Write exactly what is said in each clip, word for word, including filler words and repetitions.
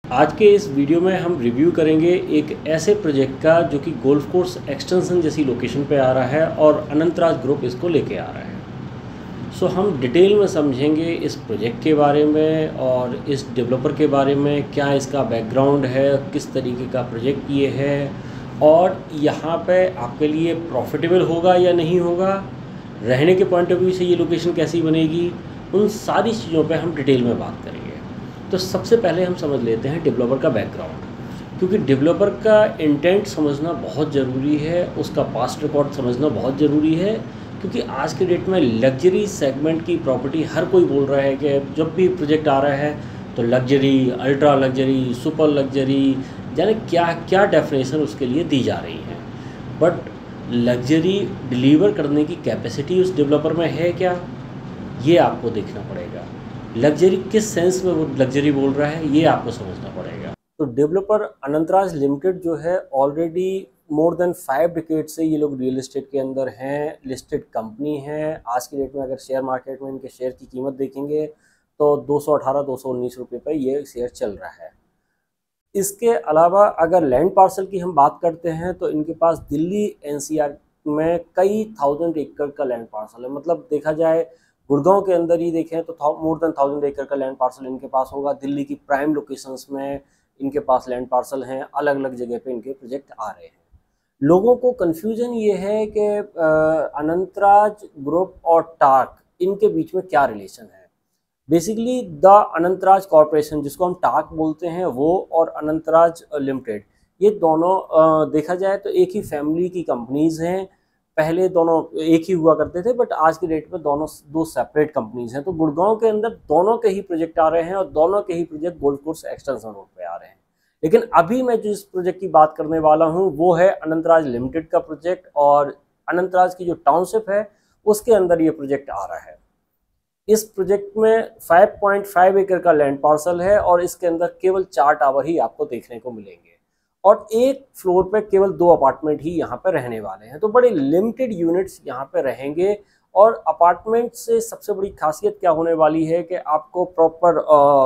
आज के इस वीडियो में हम रिव्यू करेंगे एक ऐसे प्रोजेक्ट का जो कि गोल्फ कोर्स एक्सटेंशन जैसी लोकेशन पे आ रहा है और अनंतराज ग्रुप इसको लेके आ रहा है। सो हम डिटेल में समझेंगे इस प्रोजेक्ट के बारे में और इस डेवलपर के बारे में, क्या इसका बैकग्राउंड है, किस तरीके का प्रोजेक्ट ये है और यहाँ पे आपके लिए प्रॉफिटेबल होगा या नहीं होगा, रहने के पॉइंट ऑफ व्यू से ये लोकेशन कैसी बनेगी, उन सारी चीज़ों पे हम डिटेल में बात करेंगे। तो सबसे पहले हम समझ लेते हैं डेवलपर का बैकग्राउंड, क्योंकि डेवलपर का इंटेंट समझना बहुत ज़रूरी है, उसका पास्ट रिकॉर्ड समझना बहुत ज़रूरी है। क्योंकि आज के डेट में लग्जरी सेगमेंट की प्रॉपर्टी हर कोई बोल रहा है कि जब भी प्रोजेक्ट आ रहा है तो luxury, ultra luxury, super luxury, जाने क्या क्या डेफिनेशन उसके लिए दी जा रही है। बट लग्जरी डिलीवर करने की कैपेसिटी उस डेवलपर में है क्या, ये आपको देखना पड़ेगा। लग्जरी किस सेंस में वो लग्जरी बोल रहा है, ये आपको समझना पड़ेगा। तो डेवलपर अनंतराज लिमिटेड जो है already more than five decade से ये लोग रियल एस्टेट के अंदर हैं, लिस्टेड कंपनी है। आज की डेट में अगर शेयर मार्केट में इनके शेयर की कीमत देखेंगे तो दो सौ अठारह दो सौ उन्नीस रुपये पर ये शेयर चल रहा है। इसके अलावा अगर लैंड पार्सल की हम बात करते हैं तो इनके पास दिल्ली एनसीआर में कई थाउजेंड एकड़ का लैंड पार्सल है। मतलब देखा जाए गुड़गांव के अंदर ही देखें तो मोर देन थाउजेंड एकड़ का लैंड पार्सल इनके पास होगा। दिल्ली की प्राइम लोकेशंस में इनके पास लैंड पार्सल हैं, अलग अलग जगह पे इनके प्रोजेक्ट आ रहे हैं। लोगों को कंफ्यूजन ये है कि अनंतराज ग्रुप और टार्क इनके बीच में क्या रिलेशन है। बेसिकली द अनंतराज कॉरपोरेशन, जिसको हम टार्क बोलते हैं, वो और अनंतराज लिमिटेड, ये दोनों देखा जाए तो एक ही फैमिली की कंपनीज हैं। पहले दोनों एक ही हुआ करते थे, बट आज की डेट में दोनों दो सेपरेट कंपनीज हैं। तो गुड़गांव के अंदर दोनों के ही प्रोजेक्ट आ रहे हैं और दोनों के ही project golf course extension road पे आ रहे हैं। लेकिन अभी मैं जो इस प्रोजेक्ट की बात करने वाला हूं वो है अनंतराज लिमिटेड का प्रोजेक्ट, और अनंतराज की जो टाउनशिप है उसके अंदर ये प्रोजेक्ट आ रहा है। इस प्रोजेक्ट में पाँच पॉइंट पाँच एकड़ का लैंड पार्सल है और इसके अंदर केवल चार टावर ही आपको देखने को मिलेंगे और एक फ्लोर पे केवल दो अपार्टमेंट ही यहाँ पे रहने वाले हैं। तो बड़े लिमिटेड यूनिट्स यहाँ पे रहेंगे। और अपार्टमेंट से सबसे बड़ी खासियत क्या होने वाली है कि आपको प्रॉपर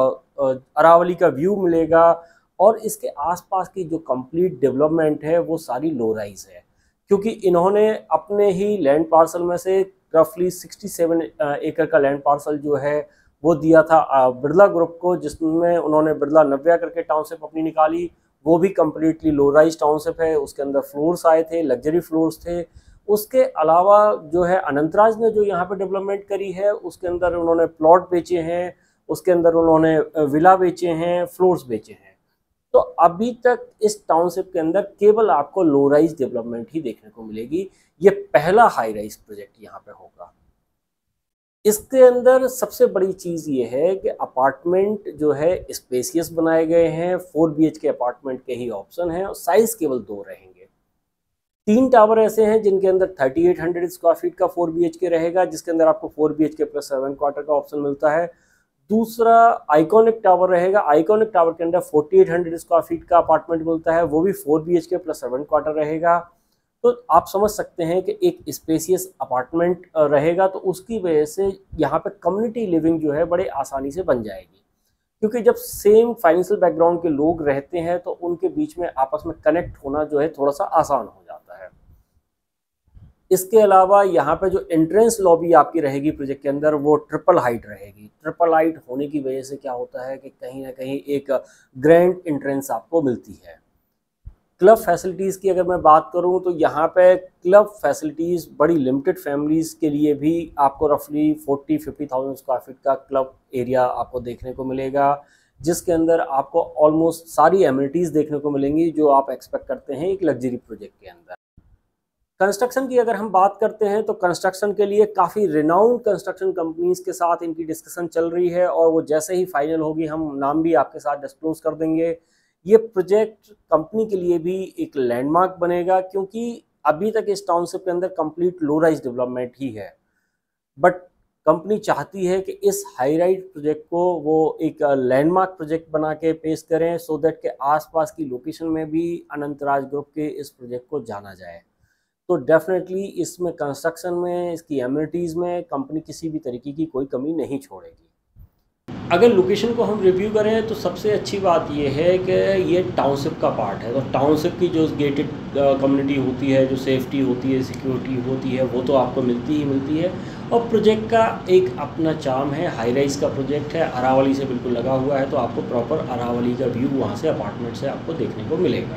अरावली का व्यू मिलेगा और इसके आसपास की जो कंप्लीट डेवलपमेंट है वो सारी लो राइज है, क्योंकि इन्होंने अपने ही लैंड पार्सल में से रफली सड़सठ एकड़ का लैंड पार्सल जो है वो दिया था बिरला ग्रुप को, जिसमें उन्होंने बिरला नव्या करके टाउनशिप अपनी निकाली। वो भी कम्प्लीटली लो राइज टाउनशिप है, उसके अंदर फ्लोर्स आए थे, लग्जरी फ्लोर्स थे। उसके अलावा जो है अनंतराज ने जो यहाँ पे डेवलपमेंट करी है उसके अंदर उन्होंने प्लॉट बेचे हैं, उसके अंदर उन्होंने विला बेचे हैं, फ्लोर्स बेचे हैं। तो अभी तक इस टाउनशिप के अंदर केवल आपको लो राइज डेवलपमेंट ही देखने को मिलेगी। ये पहला हाई राइज प्रोजेक्ट यहाँ पे होगा। इसके अंदर सबसे बड़ी चीज़ ये है कि अपार्टमेंट जो है स्पेसियस बनाए गए हैं, four B H K apartment के ही ऑप्शन हैं और साइज केवल दो रहेंगे। तीन टावर ऐसे हैं जिनके अंदर thirty eight hundred square feet का फोर बी एच के रहेगा, जिसके अंदर आपको four B H K plus seven quarter का ऑप्शन मिलता है। दूसरा आइकॉनिक टावर रहेगा, आइकॉनिक टावर के अंदर forty eight hundred square feet का अपार्टमेंट मिलता है, वो भी four B H K plus seven quarter रहेगा। तो आप समझ सकते हैं कि एक स्पेसियस अपार्टमेंट रहेगा, तो उसकी वजह से यहाँ पे कम्युनिटी लिविंग जो है बड़े आसानी से बन जाएगी, क्योंकि जब सेम फाइनेंशियल बैकग्राउंड के लोग रहते हैं तो उनके बीच में आपस में कनेक्ट होना जो है थोड़ा सा आसान हो जाता है। इसके अलावा यहाँ पे जो एंट्रेंस लॉबी आपकी रहेगी प्रोजेक्ट के अंदर वो ट्रिपल हाइट रहेगी। ट्रिपल हाइट होने की वजह से क्या होता है कि कहीं ना कहीं एक ग्रैंड एंट्रेंस आपको मिलती है। क्लब फैसिलिटीज़ की अगर मैं बात करूं तो यहाँ पे क्लब फैसिलिटीज़ बड़ी लिमिटेड फैमिलीज़ के लिए भी आपको रफली forty fifty thousand square feet का क्लब एरिया आपको देखने को मिलेगा, जिसके अंदर आपको ऑलमोस्ट सारी एमिनिटीज़ देखने को मिलेंगी जो आप एक्सपेक्ट करते हैं एक लग्जरी प्रोजेक्ट के अंदर। कंस्ट्रक्शन की अगर हम बात करते हैं तो कंस्ट्रक्शन के लिए काफ़ी रिनाउंड कंस्ट्रक्शन कंपनीज के साथ इनकी डिस्कशन चल रही है और वो जैसे ही फाइनल होगी हम नाम भी आपके साथ डिस्क्लोज कर देंगे। ये प्रोजेक्ट कंपनी के लिए भी एक लैंडमार्क बनेगा, क्योंकि अभी तक इस टाउनशिप के अंदर कंप्लीट लो राइज डेवलपमेंट ही है, बट कंपनी चाहती है कि इस हाई राइज प्रोजेक्ट को वो एक लैंडमार्क प्रोजेक्ट बना के पेश करें, सो दैट के आसपास की लोकेशन में भी अनंतराज ग्रुप के इस प्रोजेक्ट को जाना जाए। तो डेफिनेटली इसमें कंस्ट्रक्शन में, इसकी एमिनिटीज़ में कंपनी किसी भी तरीके की कोई कमी नहीं छोड़ेगी। अगर लोकेशन को हम रिव्यू करें तो सबसे अच्छी बात ये है कि ये टाउनशिप का पार्ट है। तो टाउनशिप की जो गेटेड कम्युनिटी होती है, जो सेफ्टी होती है, सिक्योरिटी होती है, वो तो आपको मिलती ही मिलती है। और प्रोजेक्ट का एक अपना चार्म है। हाई राइज का प्रोजेक्ट है, अरावली से बिल्कुल लगा हुआ है, तो आपको प्रॉपर अरावली का व्यू वहाँ से अपार्टमेंट से आपको देखने को मिलेगा।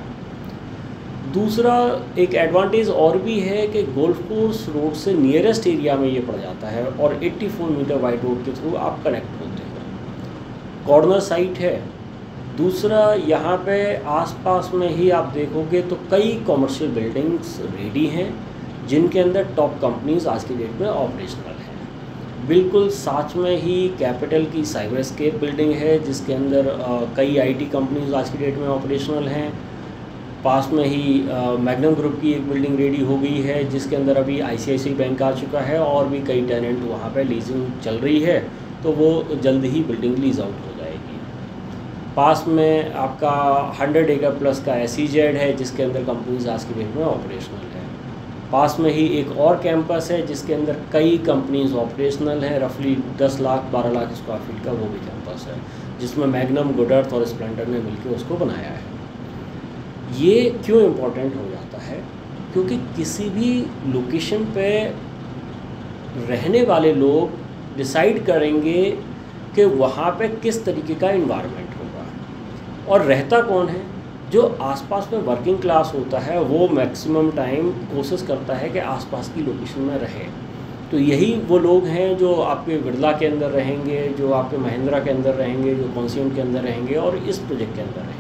दूसरा एक एडवांटेज और भी है कि गोल्फ कोर्स रोड से नियरेस्ट एरिया में ये पड़ जाता है और चौरासी मीटर वाइड रोड के थ्रू आप कनेक्ट होते हैं। कॉर्नर साइट है। दूसरा यहाँ पे आसपास में ही आप देखोगे तो कई कॉमर्शियल बिल्डिंग्स रेडी हैं जिनके अंदर टॉप कंपनीज आज की डेट में ऑपरेशनल हैं। बिल्कुल साथ में ही कैपिटल की साइबर स्केप बिल्डिंग है जिसके अंदर आ, कई आईटी कंपनीज आज की डेट में ऑपरेशनल हैं। पास में ही मैग्नम ग्रुप की एक बिल्डिंग रेडी हो गई है जिसके अंदर अभी आईसीआईसीआई बैंक आ चुका है और भी कई टेनेंट वहाँ पे लीजिंग चल रही है, तो वो जल्द ही बिल्डिंग लीज आउट हो जाएगी। पास में आपका हंड्रेड एकड़ प्लस का एसईजेड है जिसके अंदर कंपनीज आज की डेट में ऑपरेशनल है। पास में ही एक और कैंपस है जिसके अंदर कई कंपनीज ऑपरेशनल हैं। रफली दस लाख बारह लाख स्क्वायर फीट का वो भी कैंपस है जिसमें मैग्नम, गुडर्थ और स्प्लेंडर ने मिलकर उसको बनाया है। ये क्यों इम्पोर्टेंट हो जाता है? क्योंकि किसी भी लोकेशन पे रहने वाले लोग डिसाइड करेंगे कि वहाँ पे किस तरीके का इन्वायरमेंट होगा। और रहता कौन है? जो आसपास में वर्किंग क्लास होता है वो मैक्सिमम टाइम कोशिश करता है कि आसपास की लोकेशन में रहे। तो यही वो लोग हैं जो आपके बिरला के अंदर रहेंगे, जो आपके महिंद्रा के अंदर रहेंगे, जो कॉन्सियन के अंदर रहेंगे और इस प्रोजेक्ट के अंदर रहेंगे।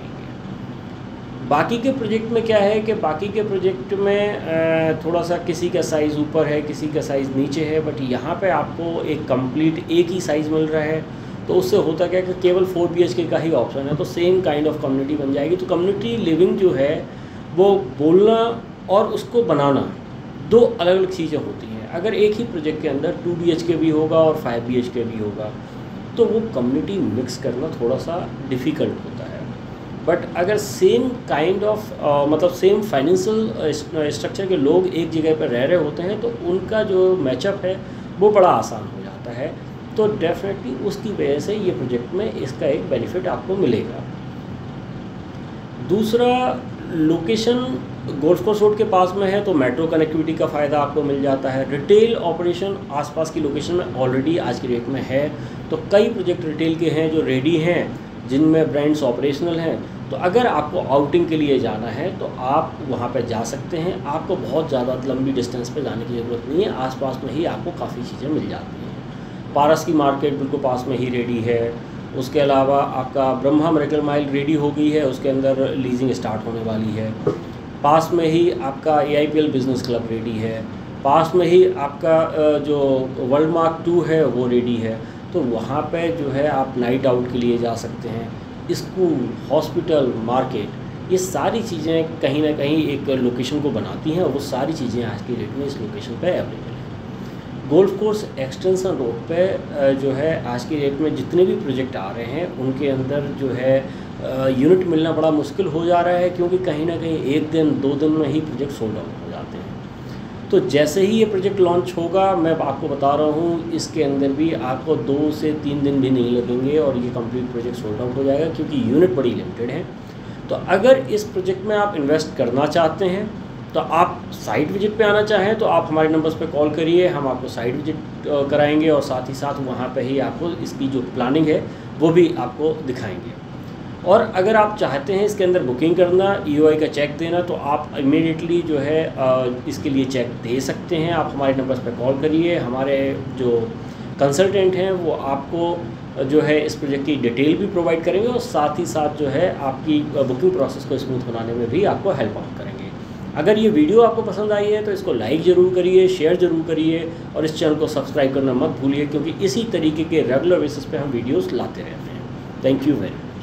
बाकी के प्रोजेक्ट में क्या है कि बाकी के प्रोजेक्ट में थोड़ा सा किसी का साइज़ ऊपर है, किसी का साइज़ नीचे है, बट यहाँ पे आपको एक कंप्लीट एक ही साइज़ मिल रहा है। तो उससे होता क्या है कि केवल फोर बी एच के का ही ऑप्शन है, तो सेम काइंड ऑफ कम्युनिटी बन जाएगी। तो कम्युनिटी लिविंग जो है वो बोलना और उसको बनाना दो अलग अलग चीज़ें होती हैं। अगर एक ही प्रोजेक्ट के अंदर टू बी एच के भी होगा और फाइव बी एच के भी होगा तो वो कम्युनिटी मिक्स करना थोड़ा सा डिफ़िकल्ट होता है। बट अगर सेम काइंड ऑफ मतलब सेम फाइनेंशियल स्ट्रक्चर के लोग एक जगह पर रह रहे होते हैं तो उनका जो मैचअप है वो बड़ा आसान हो जाता है। तो डेफिनेटली उसकी वजह से ये प्रोजेक्ट में इसका एक बेनिफिट आपको मिलेगा। दूसरा, लोकेशन गोल्फ कोर्स रोड के पास में है तो मेट्रो कनेक्टिविटी का फ़ायदा आपको मिल जाता है। रिटेल ऑपरेशन आसपास की लोकेशन में ऑलरेडी आज की डेट में है, तो कई प्रोजेक्ट रिटेल के हैं जो रेडी हैं जिनमें ब्रांड्स ऑपरेशनल हैं। तो अगर आपको आउटिंग के लिए जाना है तो आप वहाँ पर जा सकते हैं। आपको बहुत ज़्यादा लंबी डिस्टेंस पे जाने की ज़रूरत नहीं है, आसपास में ही आपको काफ़ी चीज़ें मिल जाती हैं। पारस की मार्केट बिल्कुल पास में ही रेडी है। उसके अलावा आपका ब्रह्मा मेरेकल माइल रेडी हो गई है, उसके अंदर लीजिंग स्टार्ट होने वाली है। पास में ही आपका A I P L business club ready है। पास में ही आपका जो वर्ल्ड मार्क टू है वो रेडी है। तो वहाँ पे जो है आप नाइट आउट के लिए जा सकते हैं। स्कूल, हॉस्पिटल, मार्केट, ये सारी चीज़ें कहीं ना कहीं एक लोकेशन को बनाती हैं और वो सारी चीज़ें आज की डेट में इस लोकेशन पे अवेलेबल हैं। गोल्फ कोर्स एक्सटेंशन रोड पे जो है आज की डेट में जितने भी प्रोजेक्ट आ रहे हैं उनके अंदर जो है यूनिट मिलना बड़ा मुश्किल हो जा रहा है, क्योंकि कहीं ना कहीं एक दिन दो दिन में ही प्रोजेक्ट सोल्ड आउट हो जाते हैं। तो जैसे ही ये प्रोजेक्ट लॉन्च होगा, मैं आपको बता रहा हूँ इसके अंदर भी आपको दो से तीन दिन भी नहीं लगेंगे और ये कंप्लीट प्रोजेक्ट सोल्ड आउट हो जाएगा, क्योंकि यूनिट बड़ी लिमिटेड है। तो अगर इस प्रोजेक्ट में आप इन्वेस्ट करना चाहते हैं तो आप साइट विजिट पे आना चाहें तो आप हमारे नंबर्स पे कॉल करिए, हम आपको साइट विजिट कराएंगे और साथ ही साथ वहाँ पे ही आपको इसकी जो प्लानिंग है वो भी आपको दिखाएंगे। और अगर आप चाहते हैं इसके अंदर बुकिंग करना, ई ओ आई का चेक देना, तो आप इमीडिएटली जो है इसके लिए चेक दे सकते हैं। आप हमारे नंबर्स पे कॉल करिए, हमारे जो कंसल्टेंट हैं वो आपको जो है इस प्रोजेक्ट की डिटेल भी प्रोवाइड करेंगे और साथ ही साथ जो है आपकी बुकिंग प्रोसेस को स्मूथ बनाने में भी आपको हेल्प आउट करेंगे। अगर ये वीडियो आपको पसंद आई है तो इसको लाइक ज़रूर करिए, शेयर ज़रूर करिए और इस चैनल को सब्सक्राइब करना मत भूलिए, क्योंकि इसी तरीके के रेगुलर बेसिस पे हम वीडियोस लाते रहते हैं। Thank you very much.